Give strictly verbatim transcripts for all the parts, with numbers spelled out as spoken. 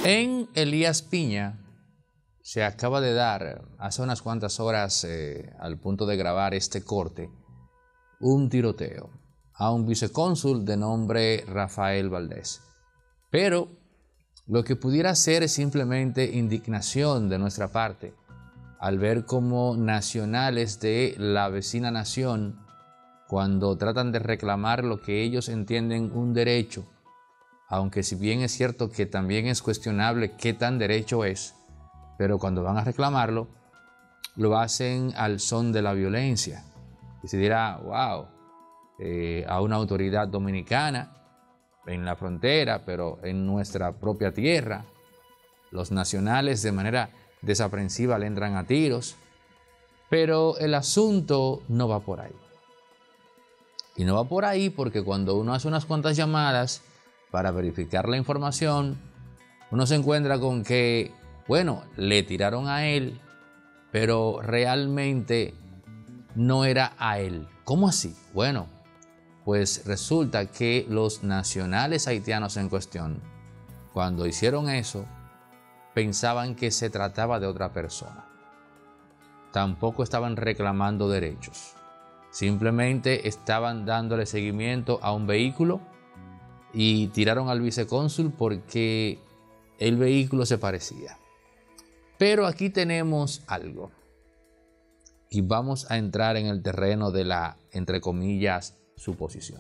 En Elías Piña se acaba de dar, hace unas cuantas horas, eh, al punto de grabar este corte, un tiroteo a un vicecónsul de nombre Rafael Valdés. Pero lo que pudiera ser es simplemente indignación de nuestra parte al ver cómo nacionales de la vecina nación, cuando tratan de reclamar lo que ellos entienden un derecho, aunque si bien es cierto que también es cuestionable qué tan derecho es, pero cuando van a reclamarlo, lo hacen al son de la violencia. Y se dirá, wow, eh, a una autoridad dominicana en la frontera, pero en nuestra propia tierra, los nacionales de manera desaprensiva le entran a tiros, pero el asunto no va por ahí. Y no va por ahí porque cuando uno hace unas cuantas llamadas para verificar la información, uno se encuentra con que, bueno, le tiraron a él, pero realmente no era a él. ¿Cómo así? Bueno, pues resulta que los nacionales haitianos en cuestión, cuando hicieron eso, pensaban que se trataba de otra persona. Tampoco estaban reclamando derechos. Simplemente estaban dándole seguimiento a un vehículo y tiraron al vicecónsul porque el vehículo se parecía. Pero aquí tenemos algo. Y vamos a entrar en el terreno de la, entre comillas, suposición.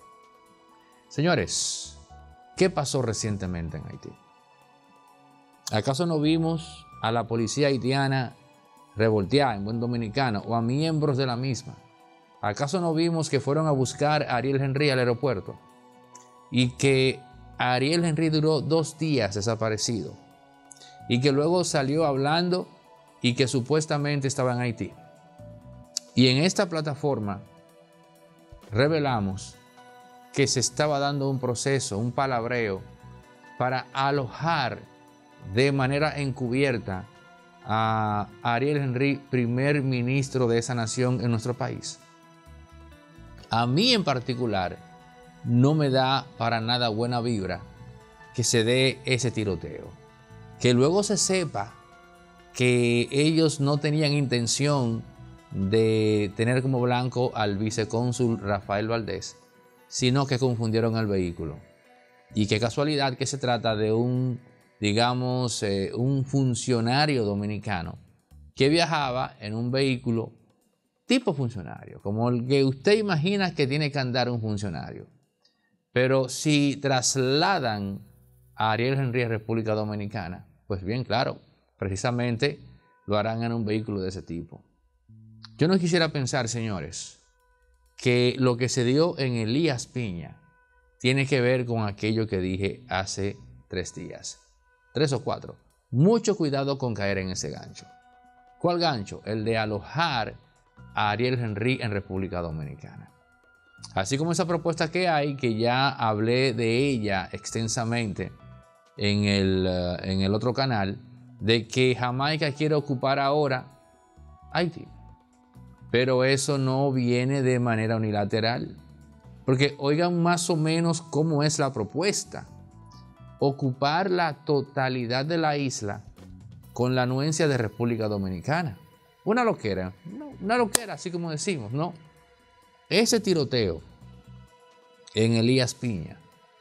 Señores, ¿qué pasó recientemente en Haití? ¿Acaso no vimos a la policía haitiana revolteada en buen dominicano o a miembros de la misma? ¿Acaso no vimos que fueron a buscar a Ariel Henry al aeropuerto y que Ariel Henry duró dos días desaparecido y que luego salió hablando y que supuestamente estaba en Haití? Y en esta plataforma revelamos que se estaba dando un proceso, un palabreo para alojar de manera encubierta a Ariel Henry, primer ministro de esa nación en nuestro país. A mí en particular no me da para nada buena vibra que se dé ese tiroteo. Que luego se sepa que ellos no tenían intención de tener como blanco al vicecónsul Rafael Valdés, sino que confundieron el vehículo. Y qué casualidad que se trata de un, digamos, eh, un funcionario dominicano que viajaba en un vehículo tipo funcionario, como el que usted imagina que tiene que andar un funcionario. Pero si trasladan a Ariel Henry a República Dominicana, pues bien, claro, precisamente lo harán en un vehículo de ese tipo. Yo no quisiera pensar, señores, que lo que se dio en Elías Piña tiene que ver con aquello que dije hace tres días, tres o cuatro. Mucho cuidado con caer en ese gancho. ¿Cuál gancho? El de alojar a Ariel Henry en República Dominicana. Así como esa propuesta que hay, que ya hablé de ella extensamente en el, uh, en el otro canal, de que Jamaica quiere ocupar ahora Haití. Pero eso no viene de manera unilateral. Porque oigan más o menos cómo es la propuesta. Ocupar la totalidad de la isla con la anuencia de República Dominicana. Una loquera. Una loquera, así como decimos, ¿no? Ese tiroteo en Elías Piña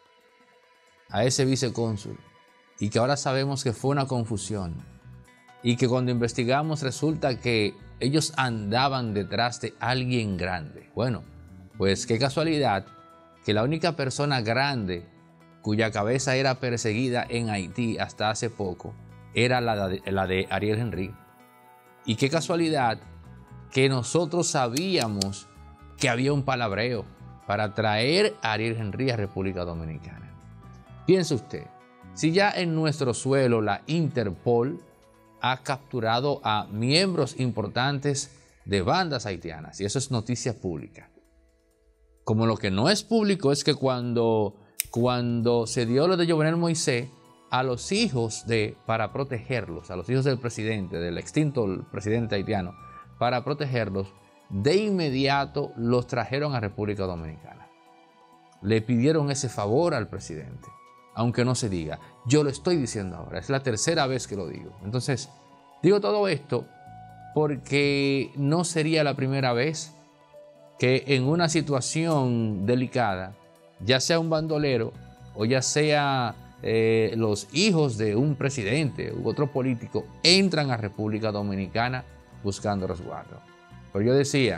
a ese vicecónsul, y que ahora sabemos que fue una confusión, y que cuando investigamos resulta que ellos andaban detrás de alguien grande. Bueno, pues qué casualidad que la única persona grande cuya cabeza era perseguida en Haití hasta hace poco era la de, la de Ariel Henry. Y qué casualidad que nosotros sabíamos que había un palabreo para traer a Ariel Henry a República Dominicana. Piense usted, si ya en nuestro suelo la Interpol ha capturado a miembros importantes de bandas haitianas, y eso es noticia pública. Como lo que no es público es que cuando, cuando se dio lo de Jovenel Moisés, a los hijos de, para protegerlos, a los hijos del presidente, del extinto presidente haitiano, para protegerlos, de inmediato los trajeron a República Dominicana. Le pidieron ese favor al presidente. aunque no se diga. Yo lo estoy diciendo ahora, es la tercera vez que lo digo. Entonces, digo todo esto porque no sería la primera vez que en una situación delicada, ya sea un bandolero o ya sea eh, los hijos de un presidente u otro político, entran a República Dominicana buscando resguardo. Pero yo decía,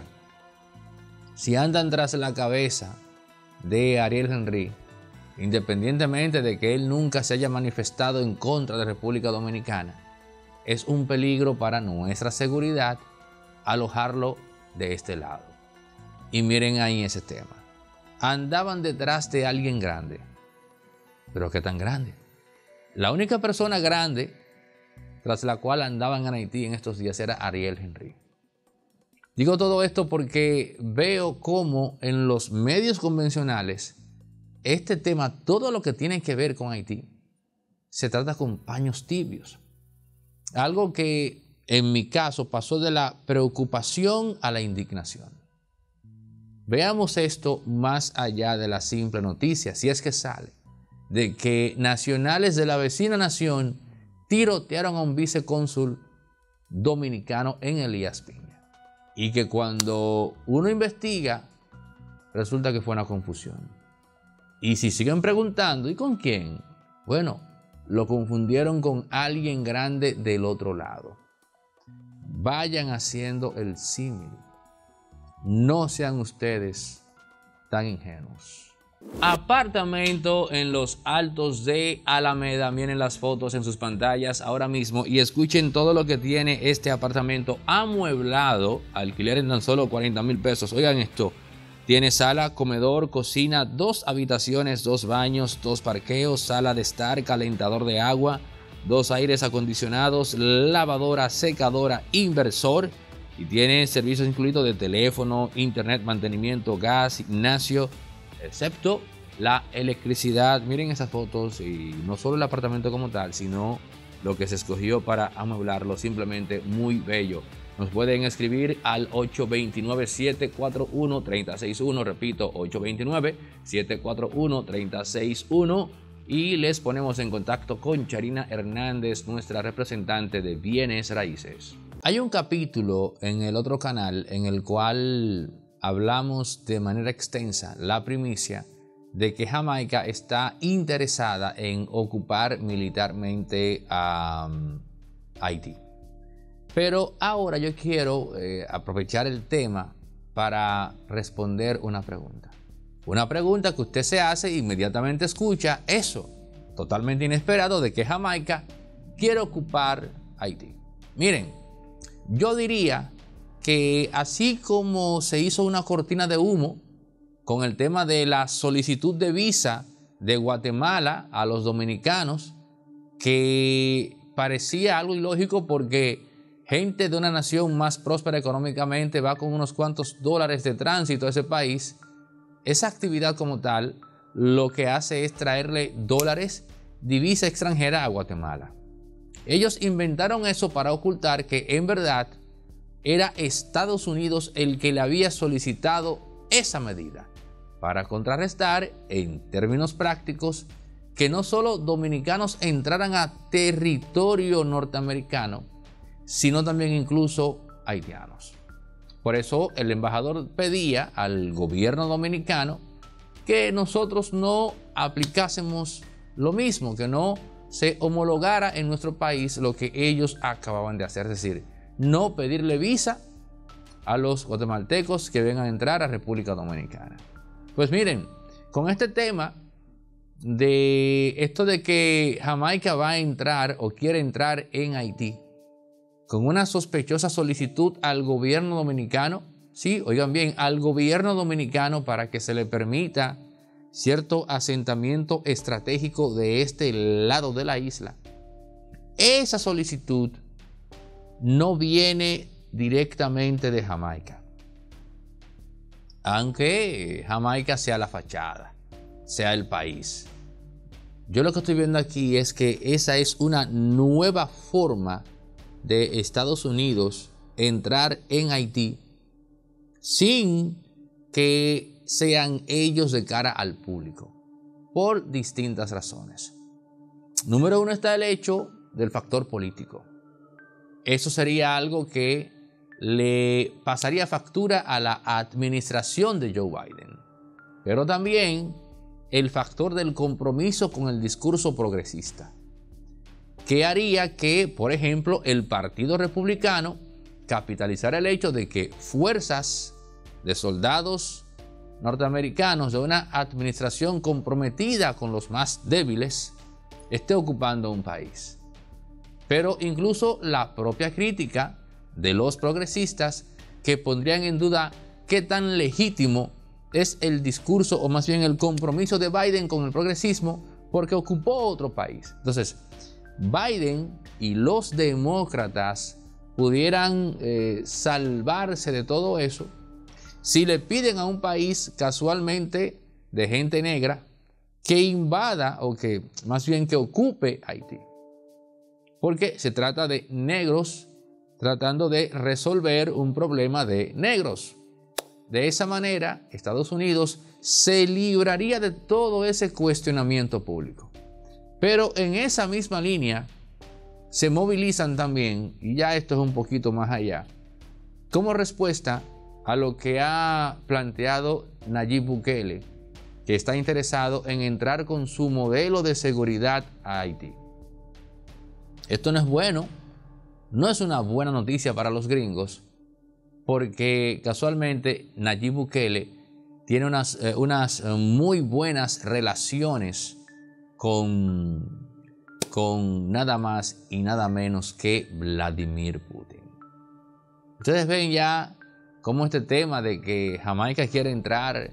si andan tras la cabeza de Ariel Henry, independientemente de que él nunca se haya manifestado en contra de República Dominicana, es un peligro para nuestra seguridad alojarlo de este lado. Y miren ahí ese tema. Andaban detrás de alguien grande. ¿Pero qué tan grande? La única persona grande tras la cual andaban en Haití en estos días era Ariel Henry. Digo todo esto porque veo cómo en los medios convencionales este tema, todo lo que tiene que ver con Haití, se trata con paños tibios. Algo que en mi caso pasó de la preocupación a la indignación. Veamos esto más allá de la simple noticia, si es que sale, de que nacionales de la vecina nación tirotearon a un vicecónsul dominicano en Elías Piña. Y que cuando uno investiga, resulta que fue una confusión. Y si siguen preguntando, ¿y con quién? Bueno, lo confundieron con alguien grande del otro lado. Vayan haciendo el símil. No sean ustedes tan ingenuos. Apartamento en los altos de Alameda. Miren las fotos en sus pantallas ahora mismo y escuchen todo lo que tiene este apartamento amueblado. Alquiler en tan solo cuarenta mil pesos. Oigan esto. Tiene sala, comedor, cocina, dos habitaciones, dos baños, dos parqueos, sala de estar, calentador de agua, dos aires acondicionados, lavadora, secadora, inversor. Y tiene servicios incluidos de teléfono, internet, mantenimiento, gas, gimnasio, excepto la electricidad. Miren esas fotos y no solo el apartamento como tal, sino lo que se escogió para amueblarlo, simplemente muy bello. Nos pueden escribir al ocho dos nueve, siete cuatro uno, tres cero seis uno, repito, ocho dos nueve, siete cuatro uno, tres cero seis uno y les ponemos en contacto con Charina Hernández, nuestra representante de bienes raíces. Hay un capítulo en el otro canal en el cual hablamos de manera extensa la primicia de que Jamaica está interesada en ocupar militarmente a um, Haití. Pero ahora yo quiero eh, aprovechar el tema para responder una pregunta. Una pregunta que usted se hace e inmediatamente escucha eso, totalmente inesperado, de que Jamaica quiere ocupar Haití. Miren, yo diría que así como se hizo una cortina de humo con el tema de la solicitud de visa de Guatemala a los dominicanos, que parecía algo ilógico porque gente de una nación más próspera económicamente va con unos cuantos dólares de tránsito a ese país. Esa actividad como tal lo que hace es traerle dólares, divisa extranjera a Guatemala. Ellos inventaron eso para ocultar que en verdad era Estados Unidos el que le había solicitado esa medida, para contrarrestar en términos prácticos que no solo dominicanos entraran a territorio norteamericano, sino también incluso haitianos. Por eso el embajador pedía al gobierno dominicano que nosotros no aplicásemos lo mismo, que no se homologara en nuestro país lo que ellos acababan de hacer, es decir, no pedirle visa a los guatemaltecos que vengan a entrar a República Dominicana. Pues miren, con este tema de esto de que Jamaica va a entrar o quiere entrar en Haití, con una sospechosa solicitud al gobierno dominicano, sí, oigan bien, al gobierno dominicano para que se le permita cierto asentamiento estratégico de este lado de la isla. Esa solicitud no viene directamente de Jamaica, aunque Jamaica sea la fachada, sea el país. Yo lo que estoy viendo aquí es que esa es una nueva forma de Estados Unidos entrar en Haití sin que sean ellos de cara al público. por distintas razones. Número uno está el hecho del factor político. Eso sería algo que le pasaría factura a la administración de Joe Biden. Pero también el factor del compromiso con el discurso progresista, que haría que, por ejemplo, el Partido Republicano capitalizara el hecho de que fuerzas de soldados norteamericanos de una administración comprometida con los más débiles esté ocupando un país. Pero incluso la propia crítica de los progresistas, que pondrían en duda qué tan legítimo es el discurso, o más bien el compromiso de Biden con el progresismo, porque ocupó otro país. Entonces, Biden y los demócratas pudieran eh, salvarse de todo eso si le piden a un país casualmente de gente negra que invada, o que más bien que ocupe Haití. Porque se trata de negros tratando de resolver un problema de negros. De esa manera, Estados Unidos se libraría de todo ese cuestionamiento público. Pero en esa misma línea se movilizan también, y ya esto es un poquito más allá, como respuesta a lo que ha planteado Nayib Bukele, que está interesado en entrar con su modelo de seguridad a Haití. Esto no es bueno, no es una buena noticia para los gringos, porque casualmente Nayib Bukele tiene unas, eh, unas muy buenas relaciones con, con nada más y nada menos que Vladimir Putin. Ustedes ven ya cómo este tema de que Jamaica quiere entrar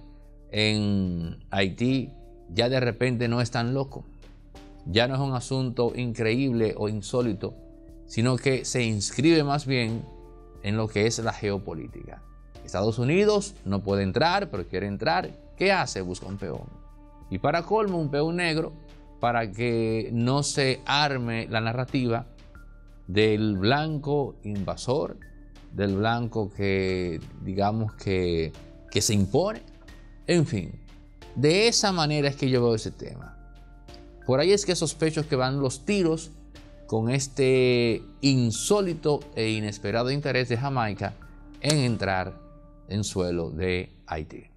en Haití ya de repente no es tan loco. Ya no es un asunto increíble o insólito, sino que se inscribe más bien en lo que es la geopolítica. Estados Unidos no puede entrar, pero quiere entrar. ¿Qué hace? Busca un peón. Y para colmo, un peón negro, para que no se arme la narrativa del blanco invasor, del blanco que, digamos, que, que se impone. En fin, de esa manera es que yo veo ese tema. Por ahí es que sospecho que van los tiros con este insólito e inesperado interés de Jamaica en entrar en suelo de Haití.